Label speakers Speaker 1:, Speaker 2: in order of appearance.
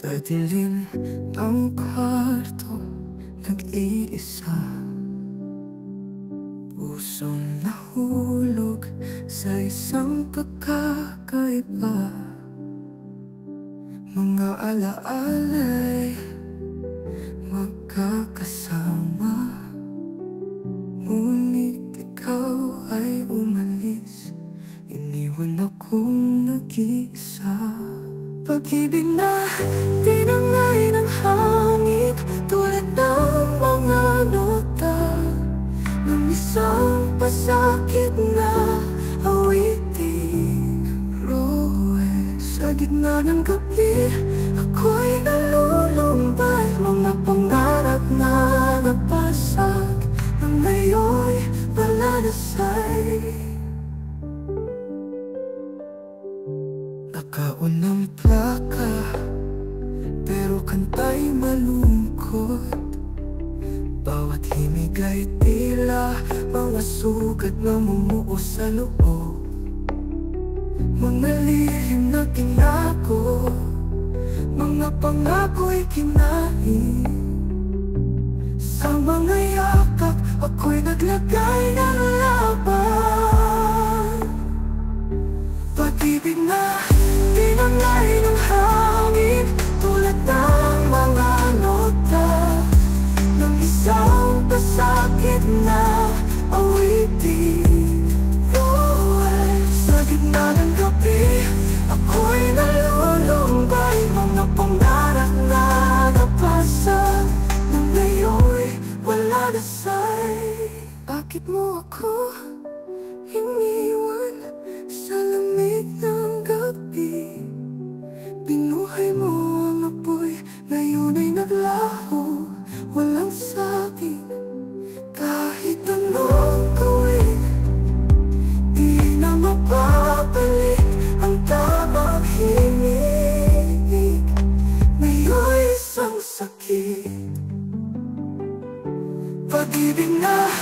Speaker 1: Sa dilim ng kwarto, nag-iisa, pusong nahulog sa isang pagkakaiba. Mga alaala'y magkakasama, ngunit ikaw ay umalis, iniwan akong nag-iisa. Pag-ibig na tinangay ng hangin, tulad ng mga nota ng isang pasakit na awitin. Roe, sa gitna ng gabi, ako'y nalulumbay. Mga pangarap na napasag, na ngayon'y balanasay. Nakaunang plaka, pero kanta'y malungkot. Bawat himig ay tila mga sugat na mumuo sa loob. Mga lihim na tinago, mga pangako'y kinain. Sa mga yakap, ako'y naglagay ng laban. Pag-ibig na tinangay ng hangin, tulad ng mga nota ng isang pasakit na awitin. Sa gitna ng gabi, ako'y nalulumbay. Mga pangarap na napasag, na ngayon'y wala na say. Bakit mo ako iniwan sa lamig ng gabi? Binuhay mo ang apoy, ngayon ay naglaho, walang sabi. Kahit anong gawin, di na mapapalik ang tamang himig. Ngayon'y isang sakit. Pag-ibig na